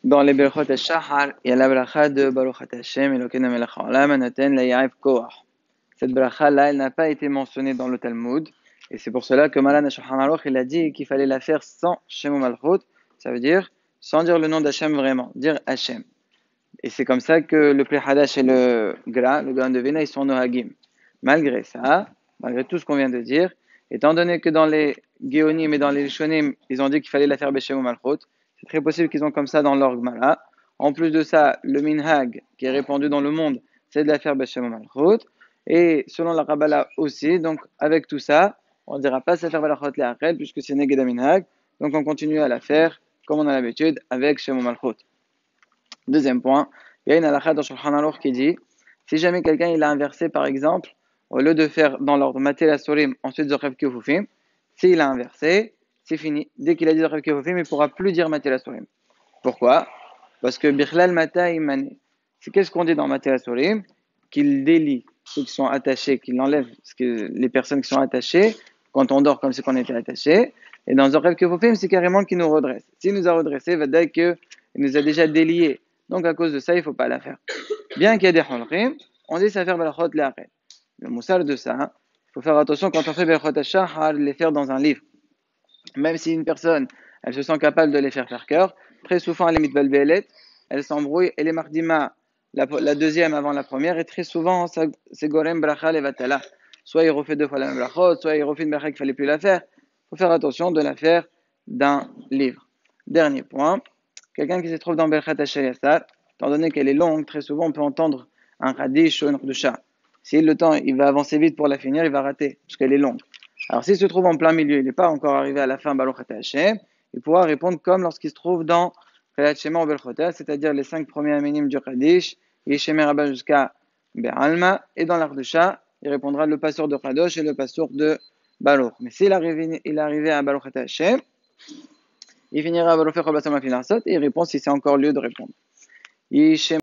Dans les Berachot Shahar, il y a la bracha de Baruch Ata Hashem Elokeinu melech haolam hanoten leYaakov koach. Cette bracha-là, elle n'a pas été mentionnée dans le Talmud, et c'est pour cela que Maran HaShulchan Aruch, il a dit qu'il fallait la faire sans Shem u'Malchut, ça veut dire sans dire le nom d'Hashem vraiment, dire Hashem. Et c'est comme ça que le Pri Hadash et le Gaon de Vilna, ils sont nohagim. Malgré ça, malgré tout ce qu'on vient de dire, étant donné que dans les Géonim et dans les Lishonim, ils ont dit qu'il fallait la faire Beshem u'Malchut, c'est très possible qu'ils ont comme ça dans leur Gemara. En plus de ça, le Minhag, qui est répandu dans le monde, c'est de la faire Beshem u'Malchut. Et selon la Kabbalah aussi, donc avec tout ça, on ne dira pas Sefer Balachot Le'achel, puisque c'est Neged Minhag. Donc on continue à la faire, comme on a l'habitude, avec Shem u'Malchut. Deuxième point, il y a une halakha dans Shulchan Aruch qui dit, si jamais quelqu'un il a inversé par exemple, au lieu de faire dans l'ordre Matel Asurim, ensuite Zochev Kefufim, s'il a inversé, c'est fini. Dès qu'il a dit Zochev Kefufim, il ne pourra plus dire Matel Asurim. Pourquoi? Parce que Bichlal Mata Imane. C'est qu'est-ce qu'on dit dans Matel Asurim? Qu'il délie ceux qui sont attachés, qu'il enlève les personnes qui sont attachées, quand on dort comme si on était attaché. Et dans Zochev Kefufim, c'est carrément qu'il nous redresse. S'il nous a redressé, va dire qu'il nous a déjà déliés. Donc à cause de ça, il ne faut pas la faire. Bien qu'il y ait des holrim, on dit ça faire balachot le'achel. Le moussard de ça, il faut faire attention quand on fait balachot hashahar, les faire dans un livre. Même si une personne, elle se sent capable de les faire par cœur, très souvent elle est mitbalbelet, elle s'embrouille, et les mardima, la deuxième avant la première, et très souvent c'est gorem bracha levatala. Soit il refait 2 fois la même brachot, soit il refait une bracha qu'il ne fallait plus la faire. Il faut faire attention de la faire d'un livre. Dernier point. Quelqu'un qui se trouve dans Berchat HaShayasar, étant donné qu'elle est longue, très souvent on peut entendre un Hadish ou une Khudusha. Si le temps il va avancer vite pour la finir, il va rater, parce qu'elle est longue. Alors s'il se trouve en plein milieu, il n'est pas encore arrivé à la fin Baruch Ata Hashem, il pourra répondre comme lorsqu'il se trouve dans Kriyat Shema ou Belchota, c'est-à-dire les 5 premiers aminim du Hadish, Yeshemer Rabba jusqu'à Be'alma, et dans l'Ardusha, il répondra le passeur de Kadosh et le passeur de Baruch. Mais s'il est arrivé à Baruch Ata Hashem, il finira à Baruch Ata Hashem et il répond si c'est encore lieu de répondre.